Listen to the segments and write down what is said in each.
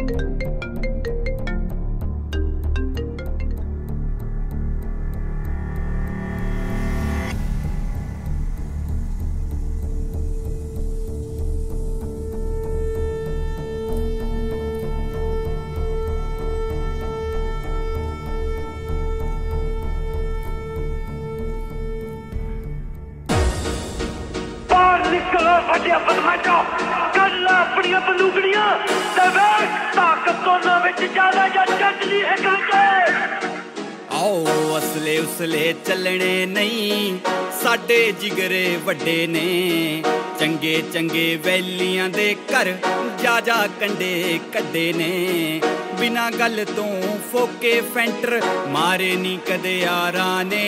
ਵੱਡਿਆ ਬਦਮਾਸ਼ੋ ਕੱਢ ਲਾ ਆਪਣੀਆਂ ਬੰਦੂਕੜੀਆਂ ਤੇ ਵੇਖ ਤਾਕਤ ਦੋਨਾਂ ਵਿੱਚ ਜ਼ਿਆਦਾ ਜਾਂ ਜੱਜ ਦੀ ਇੱਕ ਵਿੱਚ ਆਓ ਅਸਲੇ ਉਸਲੇ ਚੱਲਣੇ ਨਹੀਂ ਸਾਡੇ ਜਿਗਰੇ ਵੱਡੇ ਨੇ ਚੰਗੇ ਚੰਗੇ ਵੈਲੀਆਂ ਦੇ ਘਰ ਜਾ ਜਾ ਕੰਡੇ ਕੱਢੇ ਨੇ ਬਿਨਾਂ ਗੱਲ ਤੋਂ ਫੋਕੇ ਫੈਂਟਰ ਮਾਰੇ ਨਹੀਂ ਕਦੇ ਯਾਰਾਂ ਨੇ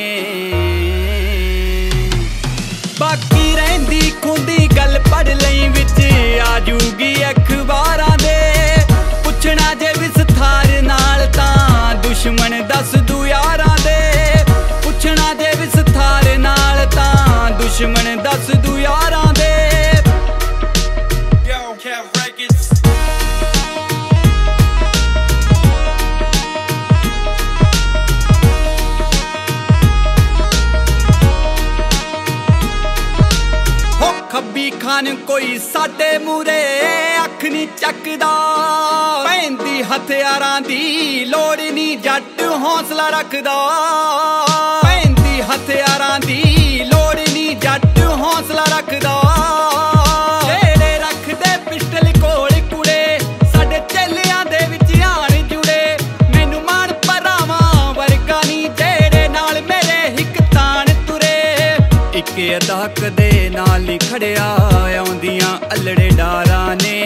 बाकी रहंदी खुंदी गल पढ़ लई विच आजूगी अखबारां दे पुछना जे विस्तार नाल तां दुश्मन दस दू यारां दे पुछना जे विस्तार नाल तां दुश्मन दस दू यारां दे खब्बी खान कोई साडे मूरे अख नी चकदा पैंदी हथियारां दी लोड़ नी जट हौसला रखदा पैंदी हथियारां दी लोड़ नी जट हौसला रखदा जेड़े रखदे पिस्टल कोल कुड़े साडे चेलियां दे विच आण जुड़े मैनू मान भरावां वर्गा नी जेड़े नाल मेरे हिक तान तुरे इक अदा कदे नाल नी खड़िया आउंदियां अल्लड़े डारां ने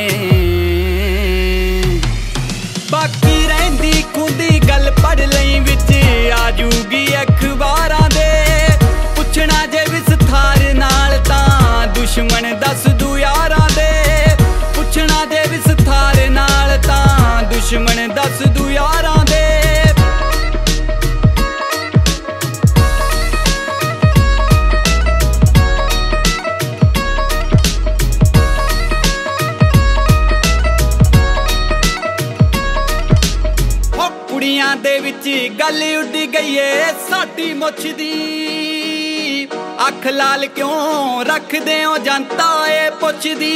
बाकी रहंदी खुंदी गल पढ़ लई विच आजूगी अखबारां दे पुछना जे विस्तार नाल तां दुश्मन दस दू यारां दे पुछना जे विस्तार नाल तां दुश्मन दस दू यारां दे कुड़ियां दे विच गल उड्डी गई है साडी मुछ दी अख लाल क्यों रखदे हो जनता ए पुछदी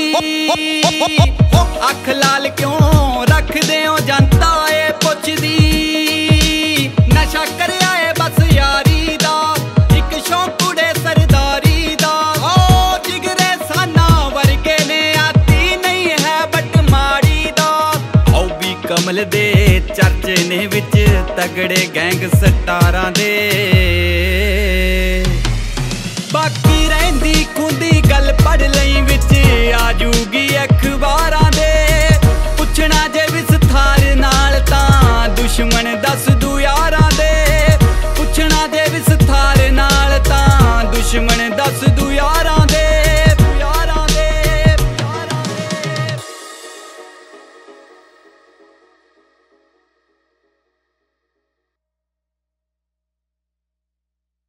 अख लाल क्यों रखदे हो जनता ए पुछदी नशा करया है बस यारी दा इक शौक कुड़े सरदारी दा ओ जिगरे साना वर्गे ने आती नहीं है बट माड़ी दा औ भी कमल दे चर्चे ने विच तगड़े गैंग सटारां दे बाकी रहंदी खुंदी गल पढ़ लई विच आजूगी